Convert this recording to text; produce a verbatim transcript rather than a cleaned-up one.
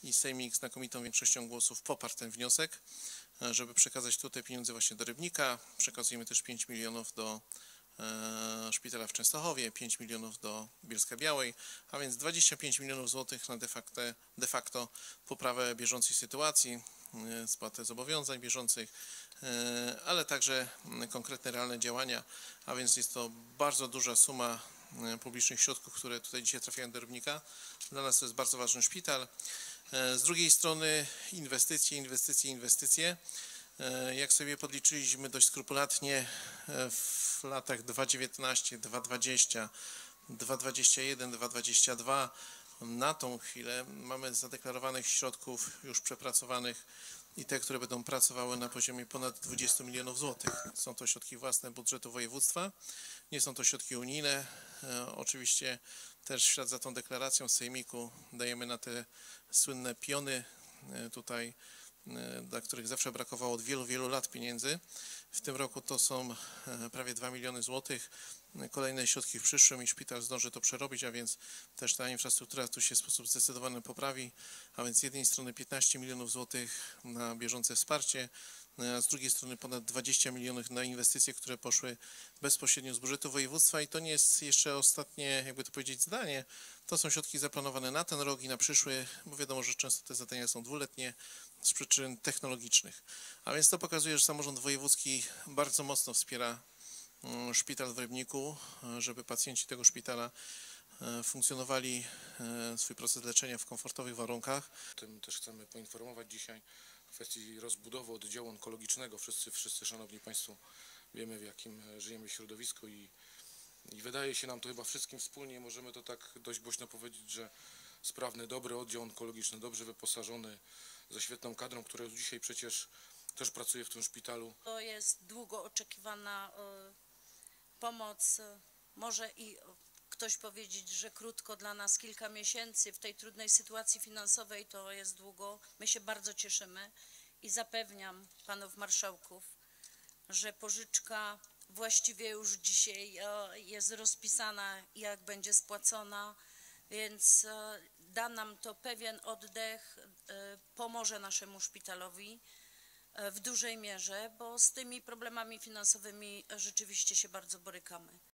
i Sejmik znakomitą większością głosów poparł ten wniosek, żeby przekazać tutaj pieniądze właśnie do Rybnika. Przekazujemy też pięć milionów do e, szpitala w Częstochowie, pięć milionów do Bielska-Białej, a więc dwadzieścia pięć milionów złotych na de facto, de facto poprawę bieżącej sytuacji, e, spłatę zobowiązań bieżących, e, ale także konkretne, realne działania, a więc jest to bardzo duża suma publicznych środków, które tutaj dzisiaj trafiają do Rybnika. Dla nas to jest bardzo ważny szpital. Z drugiej strony inwestycje, inwestycje, inwestycje. Jak sobie podliczyliśmy dość skrupulatnie w latach dwa tysiące dziewiętnastym, dwa tysiące dwudziestym, dwa tysiące dwudziestym jeden, dwa tysiące dwudziestym dwa, na tą chwilę mamy zadeklarowanych środków już przepracowanych i te, które będą pracowały na poziomie ponad dwudziestu milionów złotych. Są to środki własne budżetu województwa, nie są to środki unijne. E, oczywiście też w ślad za tą deklaracją z Sejmiku dajemy na te słynne piony e, tutaj, e, dla których zawsze brakowało od wielu, wielu lat pieniędzy. W tym roku to są e, prawie dwa miliony złotych. Kolejne środki w przyszłym i szpital zdąży to przerobić, a więc też ta infrastruktura tu się w sposób zdecydowany poprawi, a więc z jednej strony piętnaście milionów złotych na bieżące wsparcie, a z drugiej strony ponad dwadzieścia milionów na inwestycje, które poszły bezpośrednio z budżetu województwa i to nie jest jeszcze ostatnie, jakby to powiedzieć, zdanie. To są środki zaplanowane na ten rok i na przyszły, bo wiadomo, że często te zadania są dwuletnie z przyczyn technologicznych. A więc to pokazuje, że samorząd wojewódzki bardzo mocno wspiera szpital w Rybniku, żeby pacjenci tego szpitala funkcjonowali swój proces leczenia w komfortowych warunkach. Tym też chcemy poinformować dzisiaj w kwestii rozbudowy oddziału onkologicznego. Wszyscy, wszyscy szanowni Państwo, wiemy, w jakim żyjemy środowisku i, i wydaje się nam to chyba wszystkim wspólnie, możemy to tak dość głośno powiedzieć, że sprawny, dobry oddział onkologiczny, dobrze wyposażony, ze świetną kadrą, która już dzisiaj przecież też pracuje w tym szpitalu. To jest długo oczekiwana pomoc, może i ktoś powiedzieć, że krótko, dla nas kilka miesięcy w tej trudnej sytuacji finansowej to jest długo. My się bardzo cieszymy i zapewniam panów marszałków, że pożyczka właściwie już dzisiaj jest rozpisana, jak będzie spłacona, więc da nam to pewien oddech, pomoże naszemu szpitalowi w dużej mierze, bo z tymi problemami finansowymi rzeczywiście się bardzo borykamy.